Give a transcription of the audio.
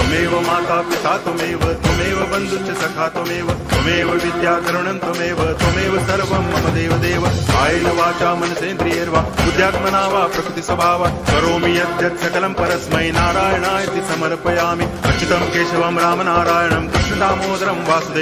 त्वमेव माता पिता त्वमेव बन्धुश्च सखा त्वमेव विद्या करुणं त्वमेव सर्वं मम देव कायेन वाचा मनसेन्द्रियैर्वा बुद्ध्यात्मना वा प्रकृतिस्वभावात् करोमि यद्यत् सकलं परस्मै नारायणायति समर्पयामि। अच्युतं केशवं रामनारायणं कृष्णदामोदरं वासुदेवं